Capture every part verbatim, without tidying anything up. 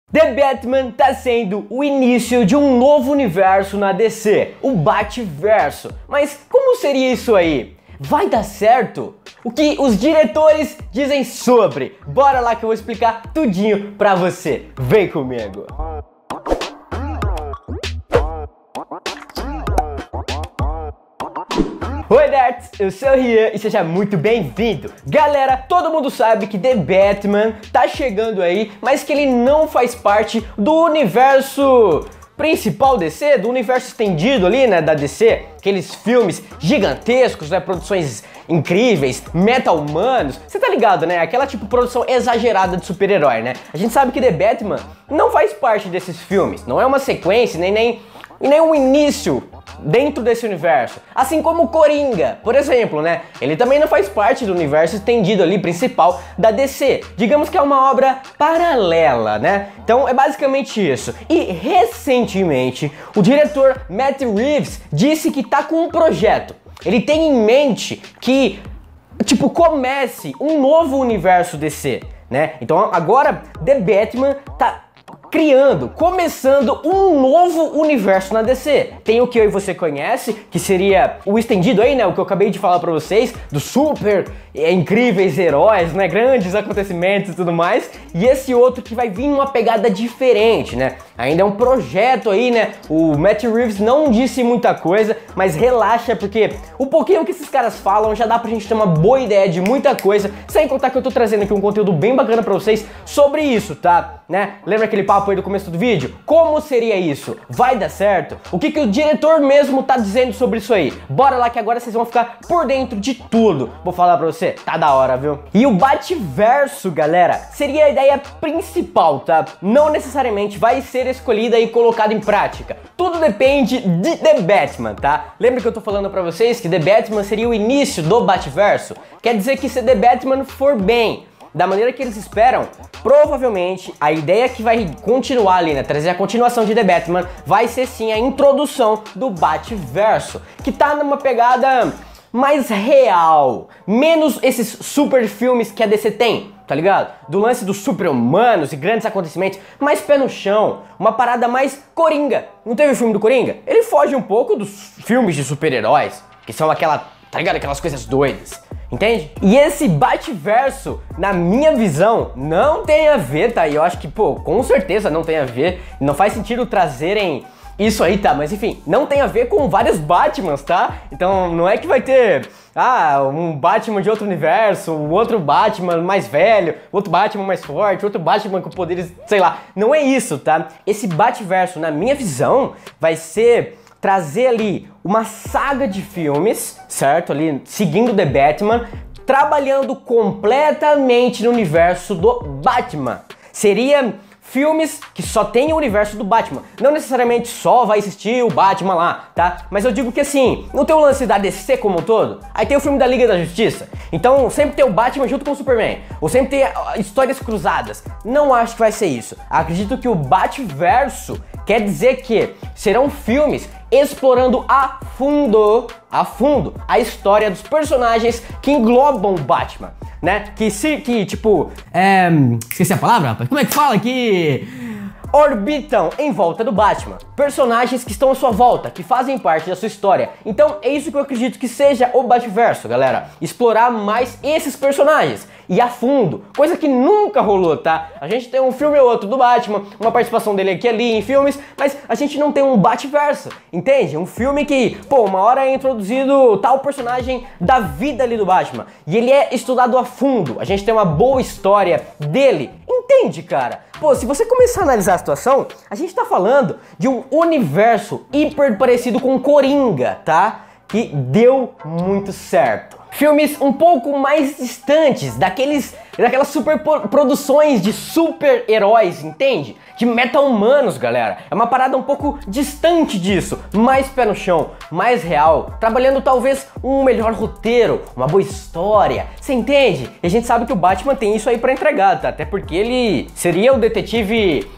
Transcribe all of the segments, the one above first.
The Batman tá sendo o início de um novo universo na D C, o Batverso. Mas como seria isso aí? Vai dar certo? O que os diretores dizem sobre? Bora lá que eu vou explicar tudinho pra você. Vem comigo! Oi nerds, eu sou o Rian e seja muito bem-vindo. Galera, todo mundo sabe que The Batman tá chegando aí, mas que ele não faz parte do universo principal D C, do universo estendido ali, né, da D C. Aqueles filmes gigantescos, né, produções incríveis, meta-humanos. Você tá ligado, né? Aquela tipo produção exagerada de super-herói, né? A gente sabe que The Batman não faz parte desses filmes, não é uma sequência, nem, nem, nem um início dentro desse universo, assim como o Coringa, por exemplo, né? Ele também não faz parte do universo estendido ali principal da D C. Digamos que é uma obra paralela, né? Então é basicamente isso. E recentemente o diretor Matt Reeves disse que tá com um projeto. Ele tem em mente que, tipo, comece um novo universo D C, né? Então agora The Batman tá criando, começando um novo universo na D C. Tem o que eu e você conhece, que seria o estendido aí, né? O que eu acabei de falar pra vocês, dos super é, incríveis heróis, né? Grandes acontecimentos e tudo mais. E esse outro que vai vir numa pegada diferente, né? Ainda é um projeto aí, né? O Matt Reeves não disse muita coisa, mas relaxa, porque o pouquinho que esses caras falam já dá pra gente ter uma boa ideia de muita coisa, sem contar que eu tô trazendo aqui um conteúdo bem bacana pra vocês sobre isso, tá? Né? Lembra aquele papo aí do começo do vídeo? Como seria isso? Vai dar certo? O que que o diretor mesmo tá dizendo sobre isso aí? Bora lá que agora vocês vão ficar por dentro de tudo. Vou falar pra você, tá da hora, viu? E o Batverso, galera, seria a ideia principal, tá? Não necessariamente vai ser escolhida e colocada em prática. Tudo depende de The Batman, tá? Lembra que eu tô falando pra vocês que The Batman seria o início do Batverso? Quer dizer que se The Batman for bem, da maneira que eles esperam, provavelmente a ideia que vai continuar ali, né, trazer a continuação de The Batman, vai ser sim a introdução do Batverso, que tá numa pegada mais real, menos esses super filmes que a D C tem, tá ligado? Do lance dos super-humanos e grandes acontecimentos, mais pé no chão, uma parada mais Coringa. Não teve o filme do Coringa? Ele foge um pouco dos filmes de super-heróis, que são aquela, tá ligado? Aquelas coisas doidas. Entende? E esse Batverso, na minha visão, não tem a ver, tá? E eu acho que, pô, com certeza não tem a ver. Não faz sentido trazerem isso aí, tá? Mas enfim, não tem a ver com vários Batmans, tá? Então não é que vai ter, ah, um Batman de outro universo, um outro Batman mais velho, outro Batman mais forte, outro Batman com poderes, sei lá. Não é isso, tá? Esse Batverso, na minha visão, vai ser trazer ali uma saga de filmes, certo? Ali seguindo The Batman, trabalhando completamente no universo do Batman. Seria filmes que só tem o universo do Batman. Não necessariamente só vai existir o Batman lá, tá? Mas eu digo que assim, não tem o lance da D C como um todo? Aí tem o filme da Liga da Justiça. Então sempre tem o Batman junto com o Superman. Ou sempre tem uh, histórias cruzadas. Não acho que vai ser isso. Acredito que o Batverso quer dizer que serão filmes explorando a fundo, a fundo, a história dos personagens que englobam o Batman, né? Que se, que tipo, é... esqueci a palavra, rapaz. Como é que fala? Que orbitam em volta do Batman. Personagens que estão à sua volta, que fazem parte da sua história. Então é isso que eu acredito que seja o Batverso, galera. Explorar mais esses personagens e a fundo, coisa que nunca rolou, tá? A gente tem um filme ou outro do Batman, uma participação dele aqui e ali em filmes, mas a gente não tem um Batverso, entende? Um filme que, pô, uma hora é introduzido tal personagem da vida ali do Batman e ele é estudado a fundo, a gente tem uma boa história dele, entende, cara? Pô, se você começar a analisar a situação, a gente tá falando de um universo hiper parecido com Coringa, tá? Que deu muito certo. Filmes um pouco mais distantes daqueles, daquelas super produções de super-heróis, entende? De meta-humanos, galera. É uma parada um pouco distante disso, mais pé no chão, mais real, trabalhando talvez um melhor roteiro, uma boa história, você entende? E a gente sabe que o Batman tem isso aí pra entregar, tá? Até porque ele seria o detetive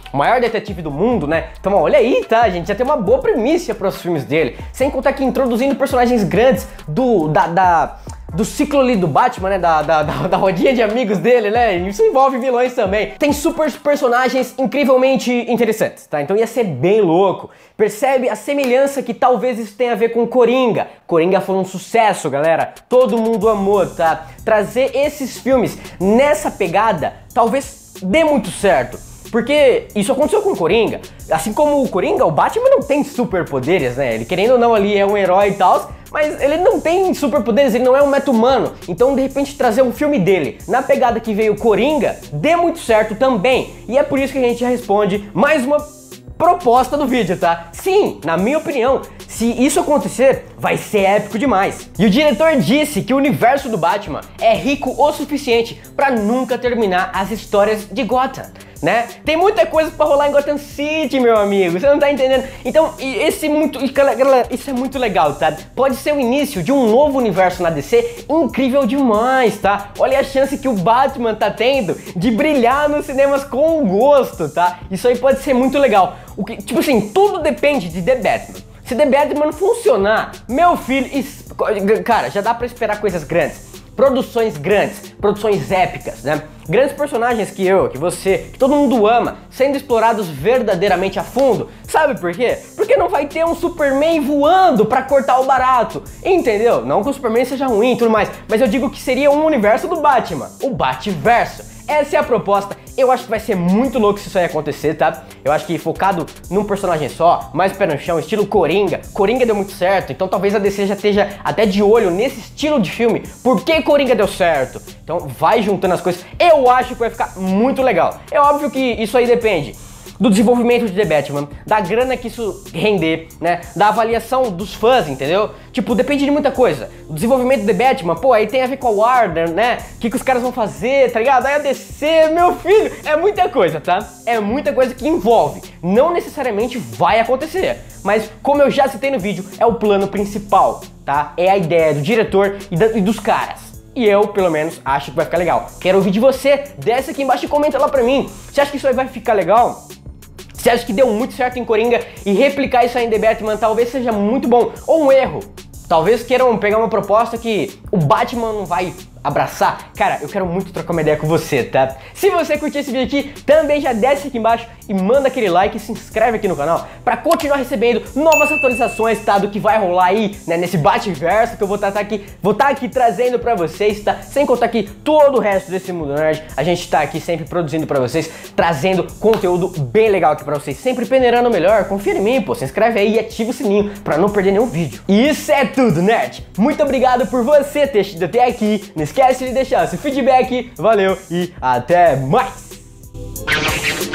o maior detetive do mundo, né? Então olha aí, tá, gente, já tem uma boa premissa para os filmes dele, sem contar que introduzindo personagens grandes do, da, da, do ciclo ali do Batman, né, da, da, da, da rodinha de amigos dele, né, isso envolve vilões também. Tem super personagens incrivelmente interessantes, tá, então ia ser bem louco. Percebe a semelhança que talvez isso tenha a ver com Coringa. Coringa foi um sucesso, galera, todo mundo amou, tá? Trazer esses filmes nessa pegada talvez dê muito certo. Porque isso aconteceu com o Coringa. Assim como o Coringa, o Batman não tem superpoderes, né? Ele, querendo ou não, ali é um herói e tal, mas ele não tem superpoderes, ele não é um meta-humano. Então, de repente, trazer um filme dele na pegada que veio o Coringa, dê muito certo também. E é por isso que a gente responde mais uma proposta do vídeo, tá? Sim, na minha opinião, se isso acontecer, vai ser épico demais. E o diretor disse que o universo do Batman é rico o suficiente pra nunca terminar as histórias de Gotham, né? Tem muita coisa pra rolar em Gotham City, meu amigo, você não tá entendendo? Então, esse muito, galera, isso é muito legal, tá? Pode ser o início de um novo universo na D C incrível demais, tá? Olha a chance que o Batman tá tendo de brilhar nos cinemas com gosto, tá? Isso aí pode ser muito legal. O que, tipo assim, tudo depende de The Batman. Se The Batman funcionar, meu filho, isso, cara, já dá pra esperar coisas grandes. Produções grandes, produções épicas, né? Grandes personagens que eu, que você, que todo mundo ama, sendo explorados verdadeiramente a fundo. Sabe por quê? Porque não vai ter um Superman voando pra cortar o barato, entendeu? Não que o Superman seja ruim e tudo mais, mas eu digo que seria um universo do Batman, o Batverso. Essa é a proposta. Eu acho que vai ser muito louco se isso aí acontecer, tá? Eu acho que focado num personagem só, mais pé no chão, estilo Coringa. Coringa deu muito certo, então talvez a D C já esteja até de olho nesse estilo de filme. Por que Coringa deu certo? Então vai juntando as coisas. Eu acho que vai ficar muito legal. É óbvio que isso aí depende do desenvolvimento de The Batman, da grana que isso render, né, da avaliação dos fãs, entendeu? Tipo, depende de muita coisa. O desenvolvimento de The Batman, pô, aí tem a ver com a Warner, né, o que, que os caras vão fazer, tá ligado? Aí a D C, meu filho, é muita coisa, tá? É muita coisa que envolve. Não necessariamente vai acontecer, mas como eu já citei no vídeo, é o plano principal, tá? É a ideia do diretor e, da, e dos caras. E eu, pelo menos, acho que vai ficar legal. Quero ouvir de você, desce aqui embaixo e comenta lá pra mim. Você acha que isso aí vai ficar legal? Você acha que deu muito certo em Coringa e replicar isso aí em The Batman talvez seja muito bom? Ou um erro? Talvez queiram pegar uma proposta que o Batman não vai abraçar. Cara, eu quero muito trocar uma ideia com você, tá? Se você curtiu esse vídeo aqui, também já desce aqui embaixo e manda aquele like e se inscreve aqui no canal pra continuar recebendo novas atualizações, tá? Do que vai rolar aí, né, nesse Batverso que eu vou estar tá aqui, vou estar tá aqui trazendo pra vocês, tá? Sem contar que todo o resto desse mundo nerd, a gente tá aqui sempre produzindo pra vocês, trazendo conteúdo bem legal aqui pra vocês, sempre peneirando o melhor. Confia em mim, pô, se inscreve aí e ativa o sininho pra não perder nenhum vídeo. E isso é tudo, nerd! Muito obrigado por você ter chegado até aqui. Não esquece de deixar seu feedback, valeu e até mais!